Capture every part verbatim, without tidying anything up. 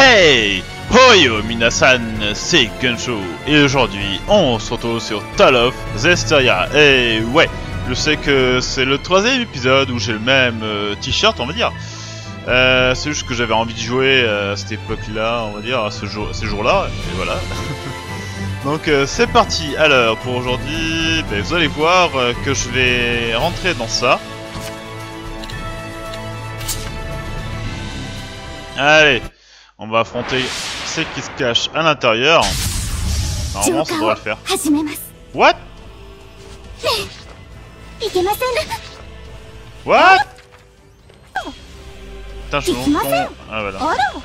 Hey! Hoyo minasan, c'est Gunshow et aujourd'hui on se retrouve sur Tale of Zestiria. Et ouais, je sais que c'est le troisième épisode où j'ai le même euh, t-shirt, on va dire. Euh, c'est juste que j'avais envie de jouer à cette époque-là, on va dire, à ce jour, ces jours-là, et voilà. Donc euh, c'est parti. Alors pour aujourd'hui, ben, vous allez voir euh, que je vais rentrer dans ça. Allez, on va affronter celle qui se cache à l'intérieur. Normalement ça devrait le faire. What? What? Putain, je suis long. Ah voilà.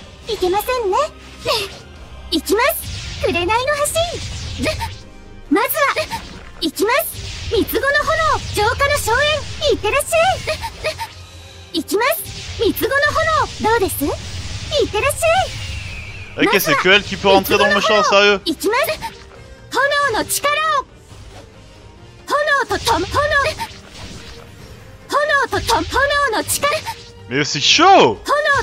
Ok, c'est que elle qui peut rentrer dans le machin, sérieux. Mais c'est chaud.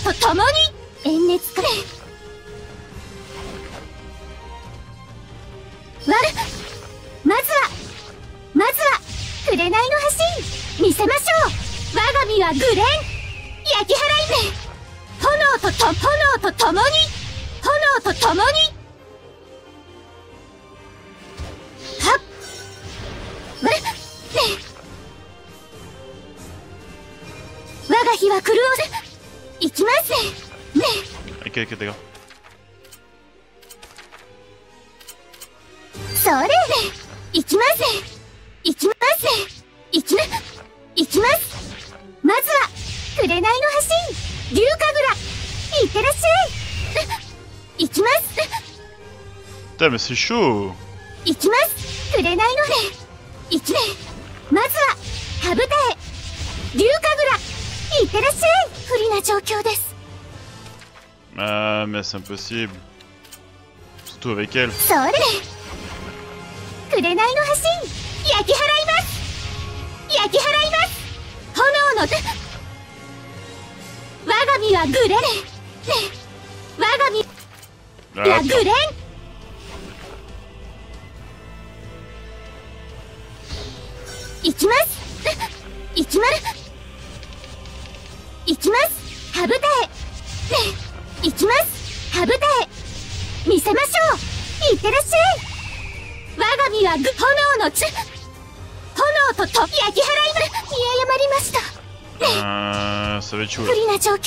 Ok, ok, d'accord. Putain, mais c'est chaud. Ah, mais c'est impossible. Surtout avec elle. Ah, Euh, ça va être chaud là.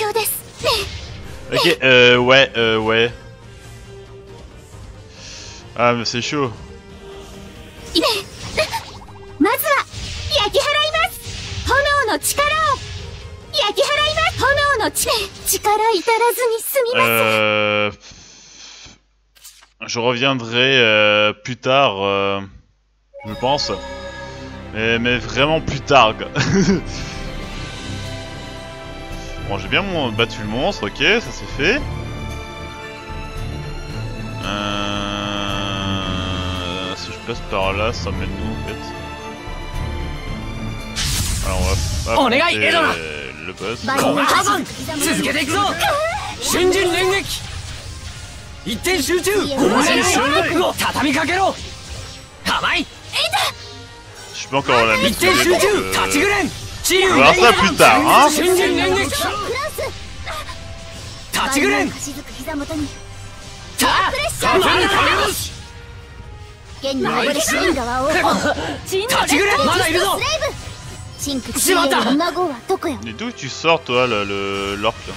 Ok, euh, ouais, euh, ouais. Ah, mais c'est chaud. Euh... Je reviendrai euh, plus tard, euh, je pense. Mais, mais vraiment plus tard, quoi. Bon, j'ai bien mon, battu le monstre, ok, ça c'est fait. Euh... Si je passe par là, ça mène nous en fait. Alors on va affronter le boss. Je peux encore la mettre. On va voir ça plus tard, hein. Et d'où tu sors toi le, le l'orc là?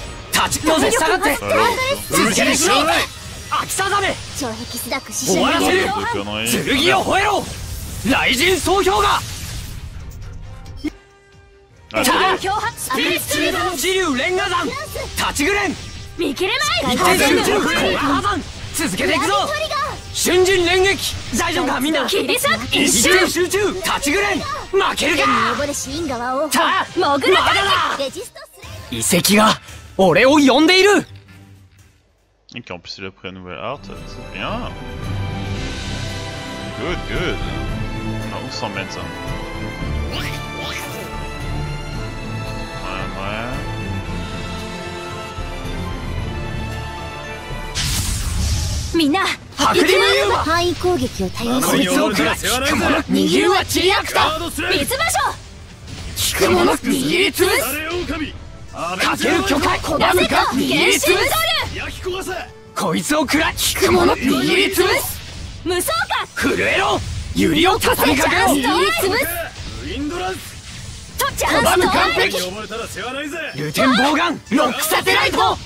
Ok, en plus il a pris la nouvelle art, c'est bien. Good, good. Ah, où s'emmène ça? Ouais, ouais. みんな白竜ユーマ範囲攻撃を多用するこいつを食ら引く者握るはチリアクタ水場所引く者握りつぶすかける巨海拒むか握りつぶすこいつを食ら引く者握りつぶす無双か震えろユリを畳みかけろ握りつぶすとチャンス拒む完と璧ルテンボウガンロックサテライト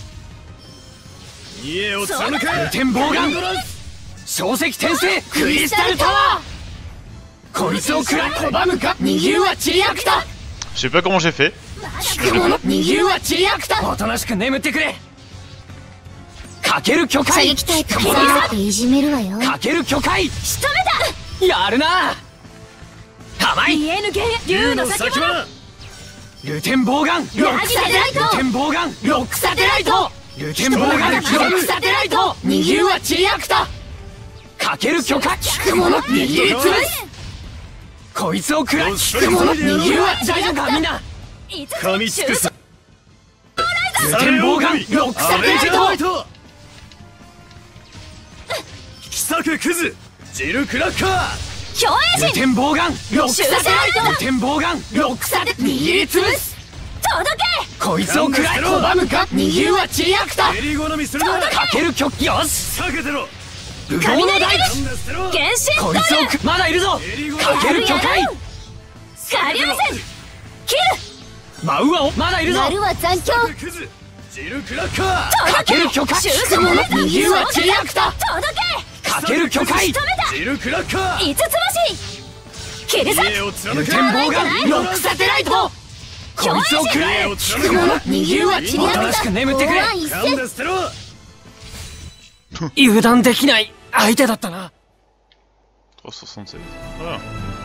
ルテンボウガン小石転生クリスタルタワーこいつを食ら拒むか握るはチリアクタ Je sais pas comment j'ai fait. 引く者握るはチリアクタおとなしく眠ってくれかける巨射海撃タイプこだっていじめるわよ。 かける巨海仕留めたやるな玉井ディーエヌ ゲー竜の先物ルテンボウガンロックサテライトルテンボウガンロックサテライトルテンボウガンロックサテライト握るはチリアクタかける巨海引く者握りつぶすこいつを食ら引く者握るは大丈夫かみんな噛みつくさルテンボウガンロックサテライト引き裂けクズジルクラッカー共栄ルテンボウガンロックサテライトルテンボウガンロックサテ握りつぶす届こいつを食ら拒むか握るはチリアクタエリ好みするなかける巨よし避けてろ無謀の大地なんだ捨てろけ原神こいつをくまだいるぞかける巨海下流線切るマウアをまだいるぞ丸は残響。 クズジルクラッカーかける巨海引く者握るはチリアクタ届かける巨海け止めたジルクラッカー五つ星切るさ家を貫けルテンボウガンロックサテライトこいつを食らえ引く者握るはチリアクタおとなしく眠ってくれ一なんだ捨てろ油断できない相手だったな trois cent soixante-seize. Voilà.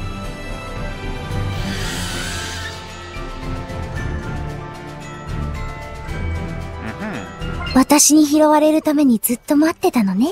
私に拾われるためにずっと待ってたのね。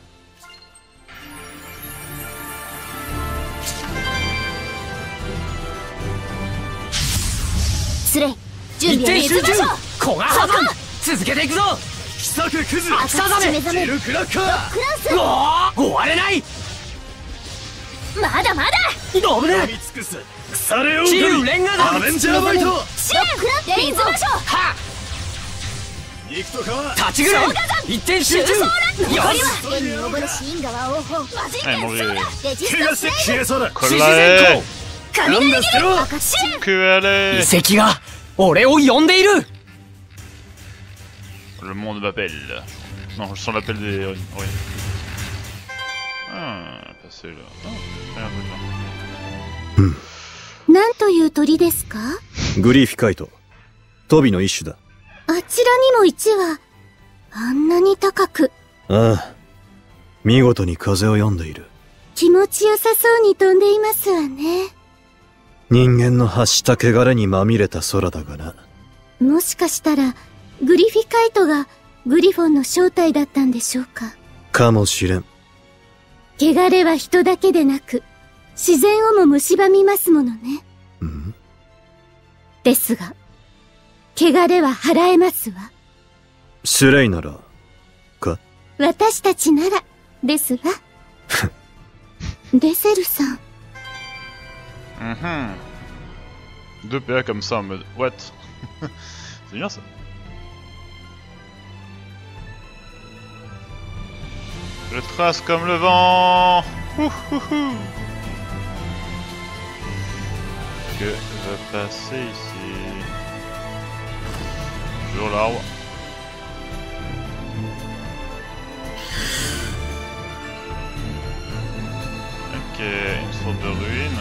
スレイ、準一備を点集中水場古賀ハザン続けていくぞ引き裂けクズ秋田ザメ目覚める。 ジルクラッカークランスうわー終われないまだまだ危ね噛みつくす腐れえチル狼レンガだアベンジャーバイト支援水場所は肉と皮立ちぐれ一点集中よし天に昇るシーン川王鵬。 マジック Ouais, manger. レジス怪我してタンス消えそうだ指示 Collé 先行なんだ捨てろ赤チーム。 Que aller 遺跡が俺を呼んでいる Le monde m'appelle. Non, je sens l'appel des... Oui. Ah, passer là. Ah, rien de bien. なんという鳥ですか？ グリフィカイト。トビの一種だ。 あちらにも一羽。あんなに高く、 ああ。見事に風を読んでいる。 気持ちよさそうに飛んでいますわね。 人間の発した汚れにまみれた空だがな。 もしかしたら、グリフィカイトがグリフォンの正体だったんでしょうか。 かもしれん。 汚れは人だけでなく、自然をも蝕みますものね。 んですが、汚れは払えますわ。 スレイなら、か私たちなら、ですわ。レセルさん。 Mhm. Deux P A comme ça en mode what? C'est bien ça. Je trace comme le vent. Ouh, ouh, ouh. Que va passer ici? Toujours l'arbre. Ok, une sorte de ruine.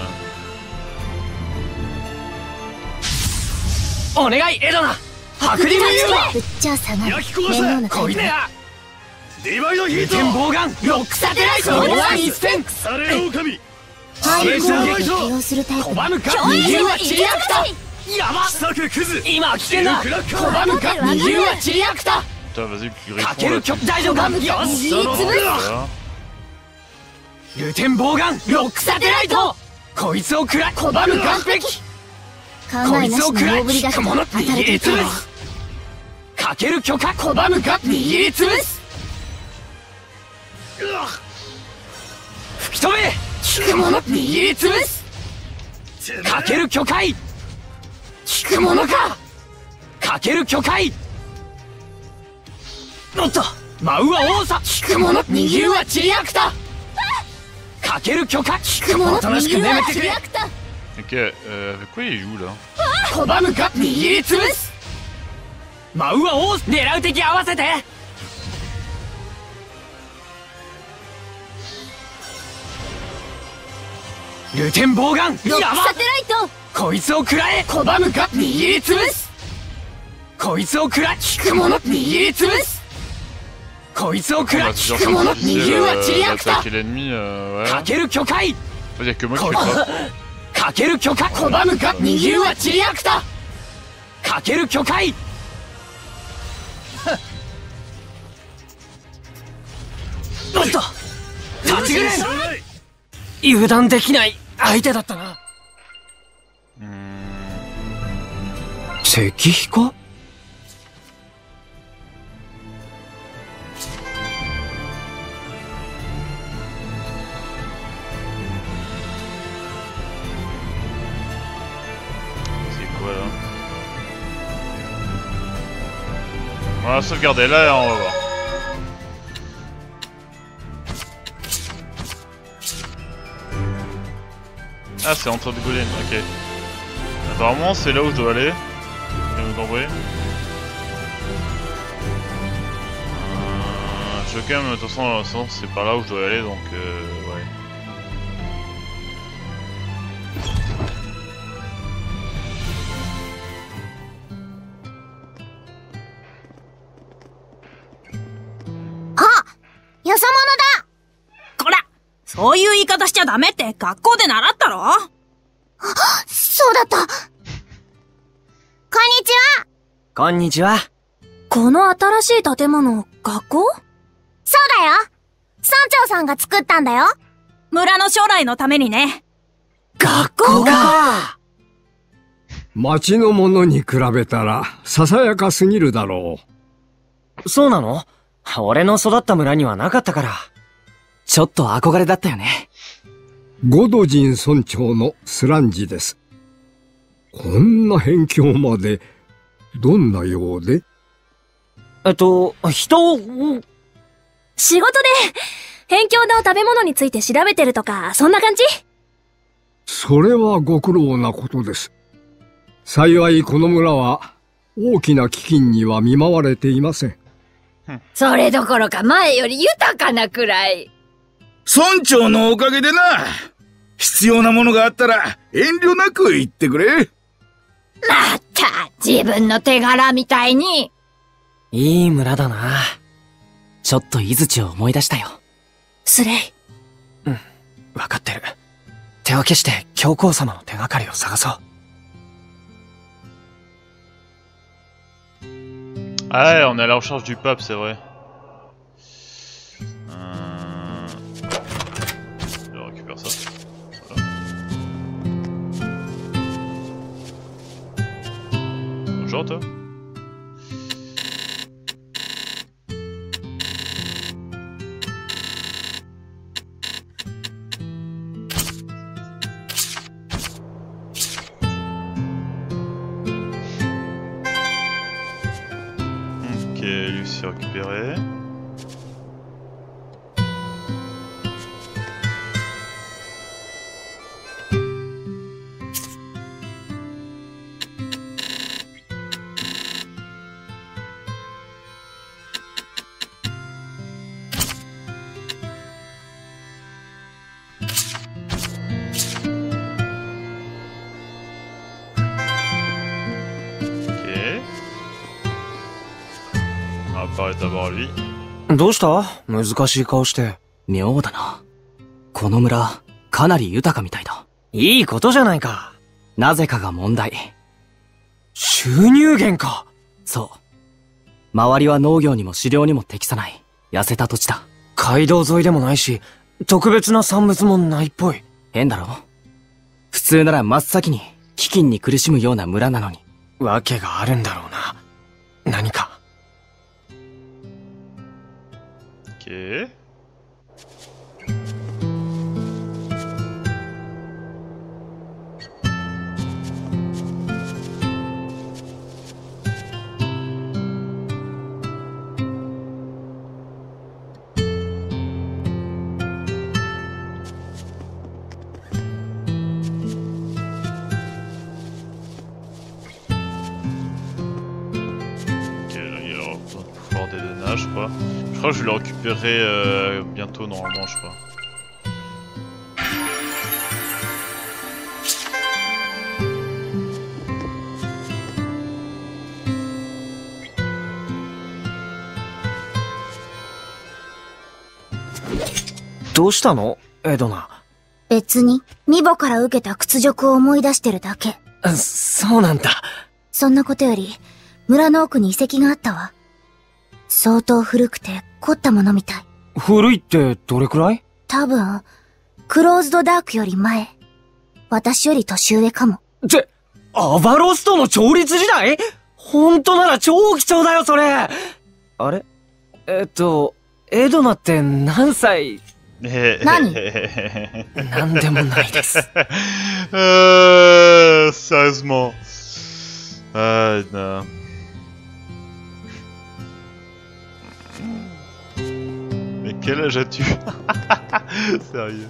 お願いエドナ白竜ユーマぶっちゃ下がる。 焼き殺せ面倒なタイプ。 こいつやディバイドヒート天ボウガンロックサテライトワン一戦腐れ狼範囲攻アベンジャーバイト撃に対応するタイプ。 拒むか握るはチリアクタやば引き裂けクズ今は危険だ拒むか握るはチリアクタ Putain, vas-y, Griffon かける là. 曲大丈夫かよし Voilà. ルテンボウガンロックサテライトこいつを食ら拒む完璧考こえなしのいつを食ら大振りだけど引く者当たると握りつぶいいわ。 すかける許可拒むか握りつぶす吹き飛べ。効くもの握りつぶす。かける巨海。効くものか。かける巨海。おっと舞うは多さ。効くもの握るはちりあくた。かける巨海。効くもの握るはちりあくた。 Ok, euh, avec quoi il joue là? 拒むか握りつぶす。舞うは多さ。狙う敵合わせて。ルテンボウガン。 ロックやば。 サテライト。 こいつを食らえ。拒むか握りつぶす。こいつを食らえ。効くもの握りつぶす。こいつを食 On ら va え。 toujours 効くもの simplifier 握るはちりあくた。 l'attaquer l'ennemi, euh, か ouais. ける巨海。 Il y a que moi qui fais ça. かける巨海。拒むか握るはちりあくた。かける巨海。おっと立ちぐれ。油断できない相手だったな。石碑か。 On va sauvegarder là et on va voir. Ah, c'est entre deux golems, ok. Apparemment, c'est là où je dois aller. J'ai compris. Euh, je vais quand même, de toute façon, c'est par là où je dois aller donc euh, ouais. Ah! よそ者だ。 こら、そういう言い方しちゃダメって学校で習ったろ？ そうだった。こんにちは。 こんにちは。 この新しい建物、学校？ そうだよ。村長さんが作ったんだよ。 村の将来のためにね。 学校か。 町のものに比べたらささやかすぎるだろう。そうなの？俺の育った村にはなかったから。ちょっと憧れだったよね。 ゴドジン村長のスランジです。こんな辺境まで、どんなようで？ えっと、人を、 仕事で、辺境の食べ物について調べてるとか、そんな感じ？ それはご苦労なことです。幸いこの村は、大きな飢饉には見舞われていません。 それどころか前より豊かなくらい。 村長のおかげでな。必要なものがあったら遠慮なく言ってくれ。 また、自分の手柄みたいに。 いい村だな。ちょっと井槌を思い出したよ。 スレイ。 うん、わかってる。手分けして教皇様の手がかりを探そう。 Ah ouais, on est à la recherche du pape, c'est vrai. Euh... Je récupère ça. Voilà. Bonjour toi. Lui s'est récupéré. d'abord lui. どうした？難しい顔して。妙だな。この村、かなり豊かみたいだ。いいことじゃないか。なぜかが問題。収入源か。そう。周りは農業にも狩猟にも適さない。痩せた土地だ。街道沿いでもないし、特別な産物もないっぽい。変だろ？普通なら真っ先に飢饉に苦しむような村なのに。わけがあるんだろうな。何か。 Ok. d'Elena, je crois. Je crois que je vais le récupérer euh, bientôt, normalement, je crois. Doshitano, Edona? 別に、ミボから受けた屈辱を思い出してるだけ。 そうなんだ。 そんなことより、村の奥に遺跡があったわ。相当古くて凝ったものみたい。 古いってどれくらい？ 多分、クローズドダークより前。私より年上かも。 って、アバロスとの調律時代？本当なら超貴重だよ、それ！あれ？えっと、エドナって何歳？ 何？ なんでもないです。 euh, sérieusement. Ah, non. Mais quel âge as-tu? Sérieux.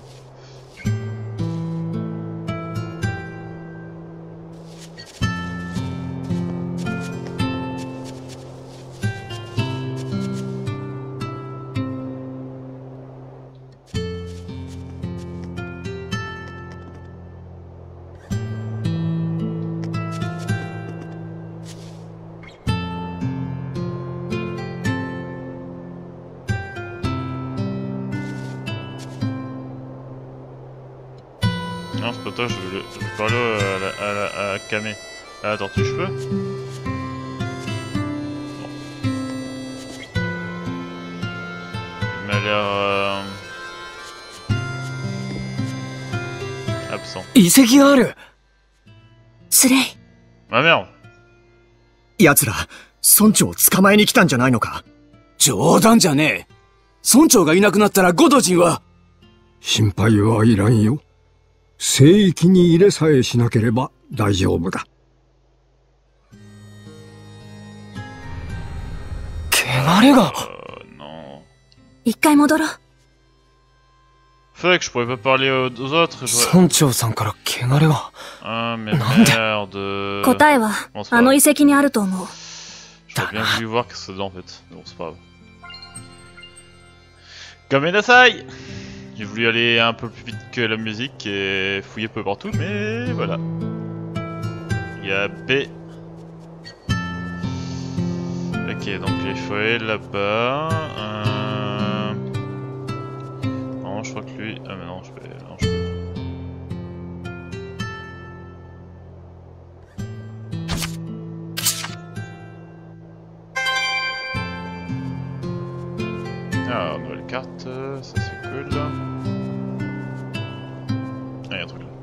Non, c'est pas toi, je veux, je veux parler à la, à la à Kame. À la tortue, je peux? Bon. Il m'a l'air... Euh... absent. 遺跡がある。 つれい。 Ma merde. 奴ら、村長を捕まえに来たんじゃないのか？ 冗談じゃねえ。村長がいなくなったらゴドジンは。 心配はいらんよ。聖域に入れさえしなければ大丈夫だ。 汚れが。 一回戻ろう。 Faudrait que je pourrais pas parler aux autres. 村長さんから汚れが。 Ah mais merde. 答えはあの遺跡にあると思う。 J'aurais bien voulu voir que c'est dedans en fait. Mais bon, c'est pas grave. Kamedasai! J'ai voulu aller un peu plus vite que la musique et fouiller un peu partout, mais voilà. Il y a B. Ok, donc il faut aller là-bas. Euh... Non, je crois que lui... Ah mais non, je vais... Non, je peux... Alors, nouvelle carte, ça c'est cool. Ah, y a un truc là.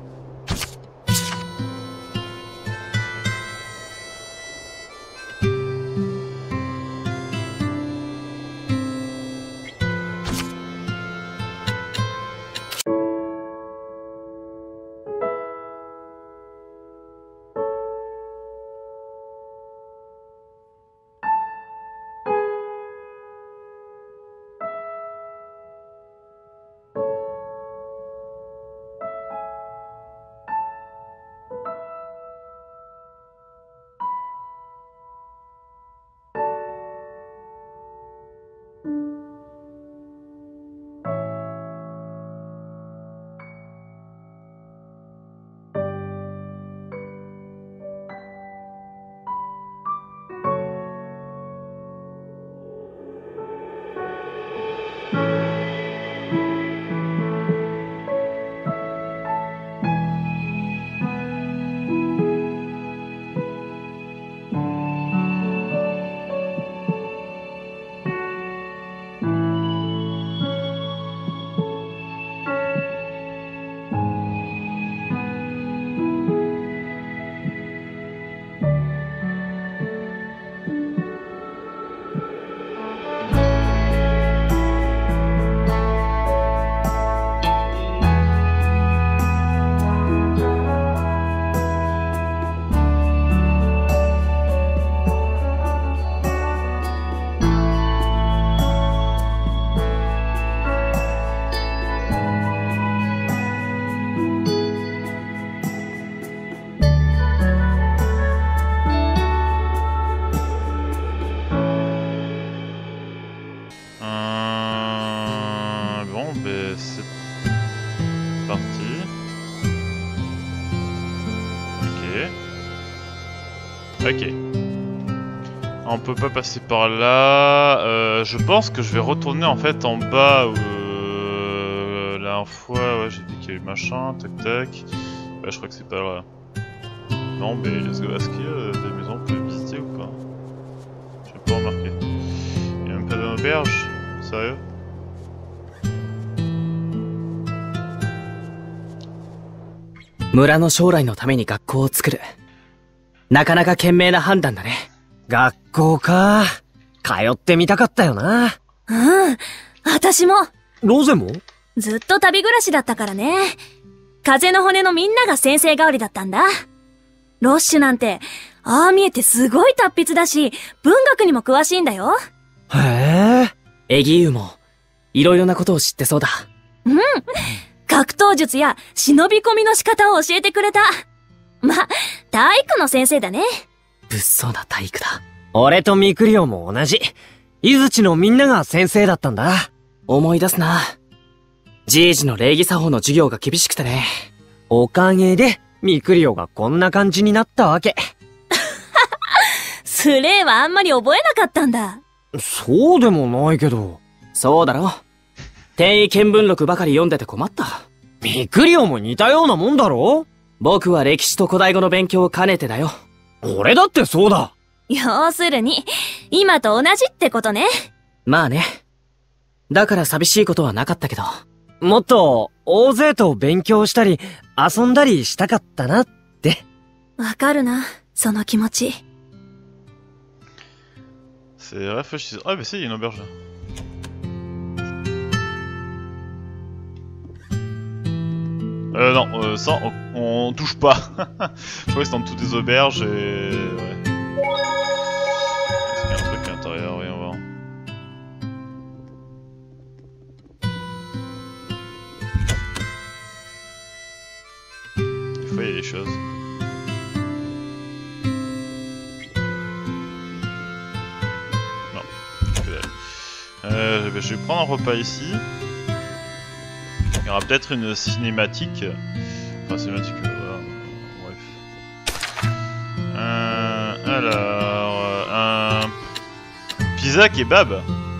Ok. On peut pas passer par là. Euh, je pense que je vais retourner en fait en bas. Euh, la dernière fois, ouais, j'ai dit qu'il y a eu machin, tac tac. Ouais, je crois que c'est pas là. Non, mais let's go. Est-ce qu'il y a des maisons qu'on peut visiter ou pas? J'ai pas remarqué. Il y a même pas d'auberge? Sérieux? 村の将来のために学校を作る。なかなか賢明な判断だね。 学校か。通ってみたかったよな。 うん。私も。 ロゼも？ ずっと旅暮らしだったからね。風の骨のみんなが先生代わりだったんだ。ロッシュなんて、ああ見えてすごい達筆だし、文学にも詳しいんだよ。 へえ。エギーウも、いろいろなことを知ってそうだ。 うん。格闘術や忍び込みの仕方を教えてくれた。ま、体育の先生だね。 物騒な体育だ。 俺とミクリオも同じ。伊豆のみんなが先生だったんだ。 思い出すな。じいじの礼儀作法の授業が厳しくてね。 おかげで、ミクリオがこんな感じになったわけ。 スレイはあんまり覚えなかったんだ。 そうでもないけど。 そうだろ。天意見聞録ばかり読んでて困った。 ミクリオも似たようなもんだろ？ 僕は歴史と古代語の勉強を兼ねてだよ。 俺だってそうだ。 要するに、今と同じってことね。 まあね。だから寂しいことはなかったけど。 もっと、大勢と勉強したり、遊んだりしたかったなって。 わかるな、その気持ち。 C'est rafraîchissant. Ah, mais si, il y a une auberge là. Euh, non, euh, ça, on, on touche pas. Je crois que c'est dans toutes les auberges et. Ouais. Est-ce qu'il y a un truc à l'intérieur? Oui, on va voir. Des fois, il y a des choses. Non, que dalle. Euh, je vais prendre un repas ici. Il y aura peut-être une cinématique. Enfin, cinématique, euh, voilà. Bref. Euh, alors. Euh, un. Pizza kebab.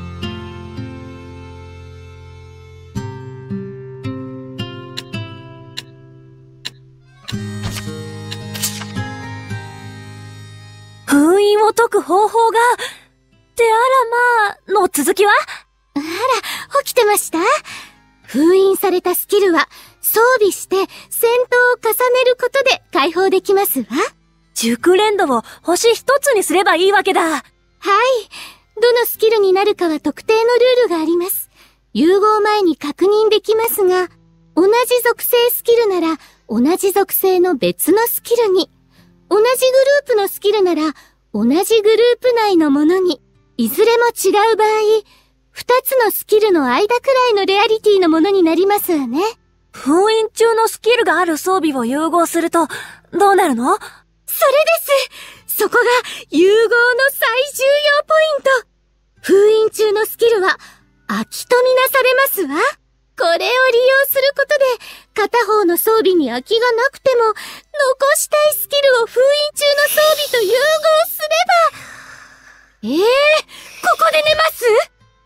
Fuinを解く方法が。ってあらまあ、の続きは？ あら、起きてました？封印されたスキルは装備して戦闘を重ねることで解放できますわ。 熟練度を星一つにすればいいわけだ。はい。 どのスキルになるかは特定のルールがあります。融合前に確認できますが、同じ属性スキルなら同じ属性の別のスキルに、同じグループのスキルなら同じグループ内のものに、いずれも違う場合、二つのスキルの間くらいのレアリティのものになりますわね。 封印中のスキルがある装備を融合すると、どうなるの？ それです！そこが融合の最重要ポイント！封印中のスキルは、空きとみなされますわ。これを利用することで、片方の装備に空きがなくても、残したいスキルを封印中の装備と融合すれば。ええー、ここで寝ます？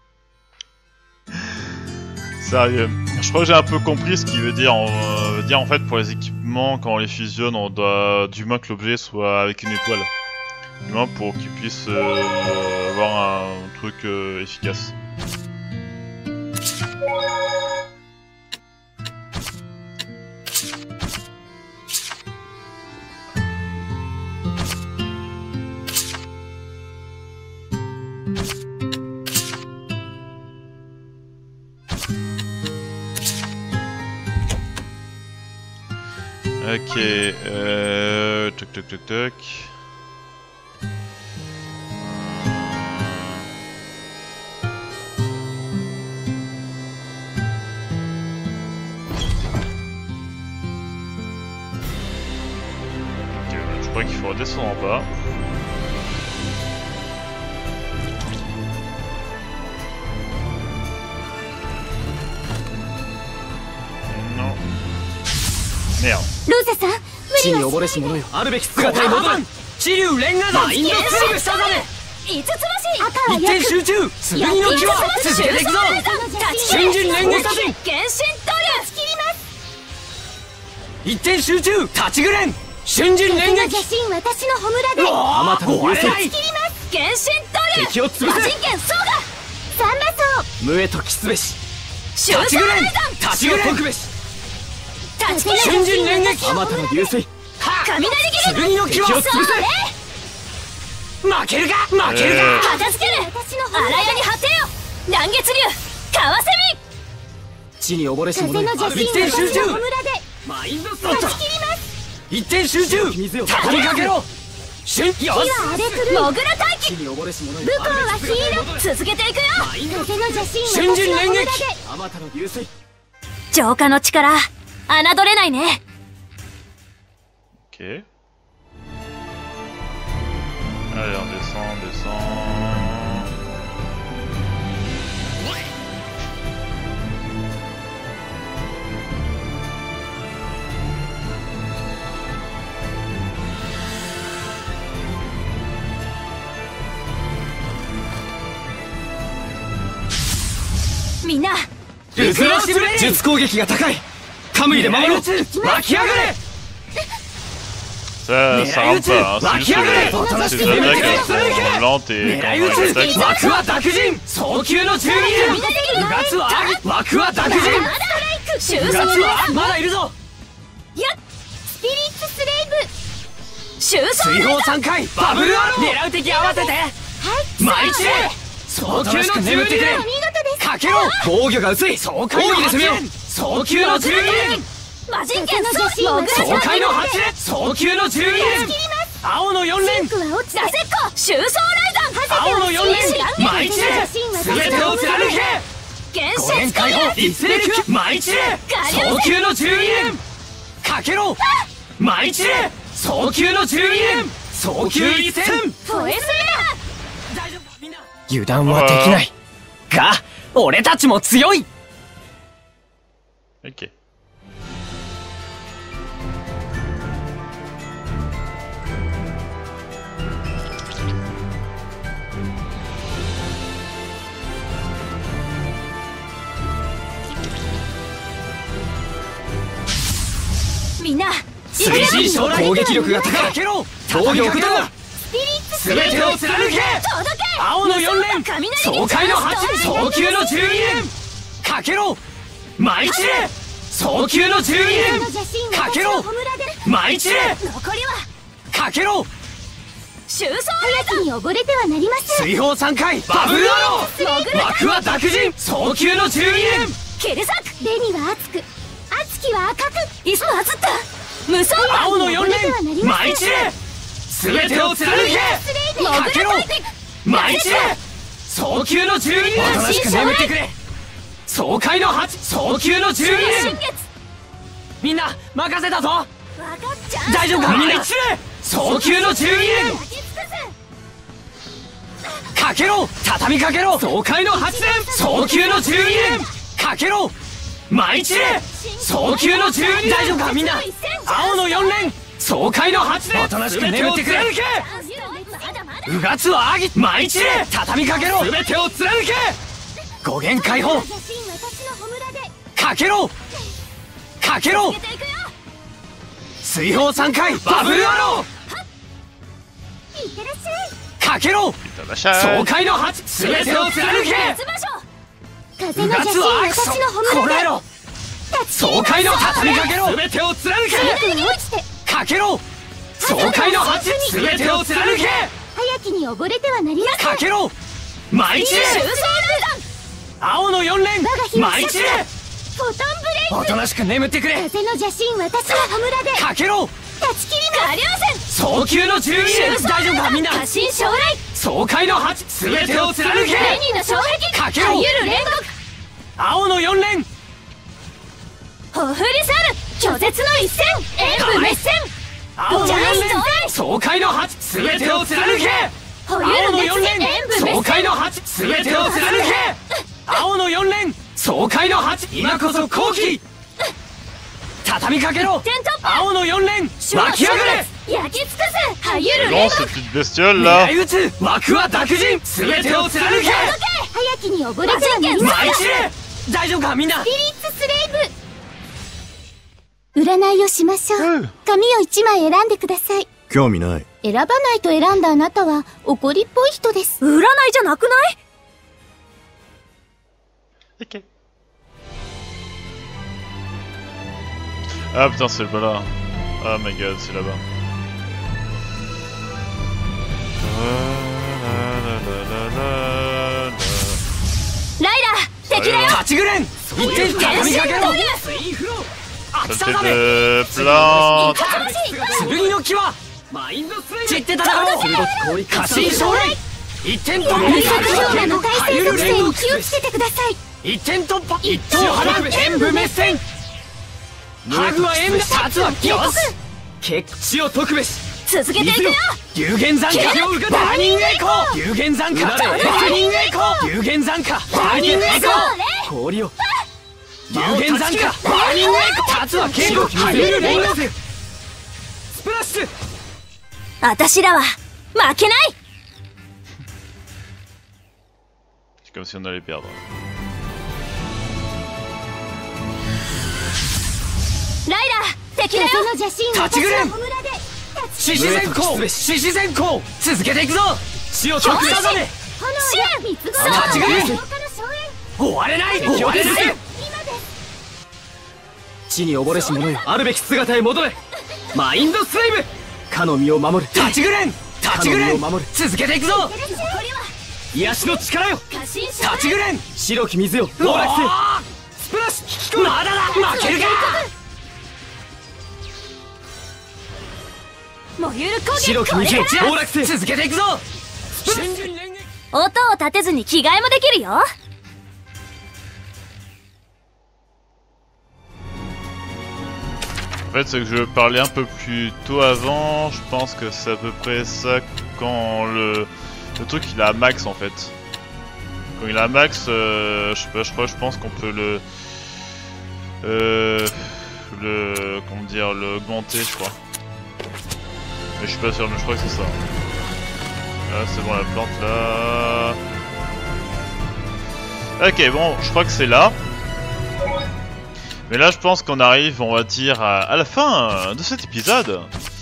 Sérieux, je crois que j'ai un peu compris ce qu'il veut dire. On veut dire en fait pour les équipements, quand on les fusionne, on doit du moins que l'objet soit avec une étoile. Du moins pour qu'il puisse euh, avoir un truc euh, efficace. Ok, euh... Toc toc toc toc... Ok, je crois qu'il faut redescendre en bas. Non. Merde. ロゼさん、無理はしないで。 地に溺れし者よ。あるべき姿に戻らん。 一流レンガ山マインドスリムしたざめ五つ星一点集中次の気は続けていくぞ瞬陣連撃原神トリュ一点集中立ちぐれん瞬陣連撃私のホムラであまたの優勢原神トリュ敵を潰せ魔人剣ソーガ三馬荘無へと期すべしシューソーライザン立ちぐれん解くべし立ち瞬陣連撃あまたの優勢雷斬り剣の気を潰せ負けるか負けるか片付ける荒屋に果てよ乱月流カワセミ地に溺れし者風の邪一点集中ホムラでマインドストップ断ち切ります一点集中畳みかけろ瞬よし火は荒れ狂いモグラ待機地に溺れし者武功はヒーロー続けていくよ風の邪神瞬陣連私のホムラで撃あまたの優勢浄化の力侮れないね Ok. Allez, on descend, on descend. Mina ルクロシブレ術攻撃が高いカムイで守ろう湧き上がれ Ça, ça rentre pas, hein. C'est juste que ces attaques elles sont lentes et quand on les attaque, 枠は濁人早急の注意うがつは枠は濁人収うがつはまだいるぞやっスピリッツスレイブ収束追放さんかいバブルアロー狙う敵合わせて舞い散れ早急の注意でかけろ防御が薄い爽快の攻めよ早急の注意魔人剣風の邪神私爽快の八連早急の注意青の四連シンクは落ちたラセッコ収束雷山青の四連舞い散れ全てを貫け原五連神トリ解放一斉力舞い散れ早急の注意かけろ舞い散れ早急の注意早急一戦フォエス大丈夫みんな油断はできないが俺たちも強い Ok. Mina 推進将来攻撃力が高いかけろ防御をだ全てを貫け届け青の四連爽快の八早急の十二連かけろ舞い散れ早急の十二連かけろ舞い散れ残りはかけろ収束早きに溺れてはなりません追放三回バブルアロー枠は濁人早急の十二連ケルサクレには熱く熱きは赤くいつも熱った無双青の四連舞い散れ全てを貫けかけろ舞い散れ早急の十二連おとなしく眠ってくれ爽快の八早急の十二連みんな任せたぞ分かっちゃう大丈夫かみんな早急の十二連かけろ畳みかけろ爽快の八連早急の十二連かけろ舞い散れ早急の十二連大丈夫かみんな青の四連爽快の八連おとなしく眠ってくれうがつはあぎ舞い散れ畳みかけろ全てを貫け五限解放邪神私のホムラでかけろかけろ追放三回バブルアロいってらっしゃいーかけろ爽快の八全てを貫け風のうがつ邪神は私のホムラでこらえろ爽快の畳みかけろ全てを貫けシンクは落ちてかけろ爽快の八全てを貫け早きに溺れてはなりませんかけろ舞い散れ収束雷青の四連舞い散れフォトンブレイおとなしく眠ってくれ風の邪神私のホムラでかけろ断ち切りま下流線早急の十二連大丈夫かみんな過信将来爽快の八全てを貫けレニーの障壁かけろかゆる煉獄青の四連ほふり去る拒絶の一戦演武滅戦青の四連爽快の八全てを貫けほゆ青のる熱四連演武爽滅戦快の八全てを貫け青の四連爽快の八今こそ好機畳みかけろ点突破青の四連湧き上がれ Non, cette petite bestiole là. Spirit Ok. Ah putain, c'est pas là. Oh my god, c'est là-bas. Ça fait de plantes. C'est comme si on allait perdre. En fait, c'est que je parlais un peu plus tôt avant, je pense que c'est à peu près ça quand le, le truc il a max en fait. Quand il a max, euh, je sais pas, je crois, je pense qu'on peut le... Euh... Le... Comment dire, le augmenter je crois. Mais je suis pas sûr, mais je crois que c'est ça. Là c'est bon, la plante là... Ok, bon, je crois que c'est là. Mais là je pense qu'on arrive, on va dire, à, à la fin de cet épisode.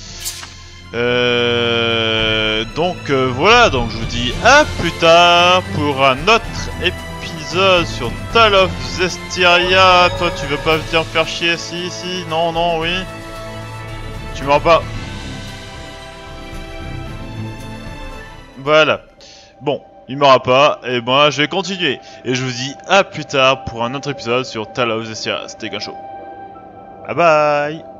Euh, donc euh, voilà, donc je vous dis à plus tard pour un autre épisode sur Tale of Zestiria. Toi tu veux pas venir faire chier? Si, si, non, non, oui. Tu mens pas. Voilà. Bon. Il m'aura pas, et moi je vais continuer. Et je vous dis à plus tard pour un autre épisode sur Tale of Zestiria. C'était Gansho. Bye bye.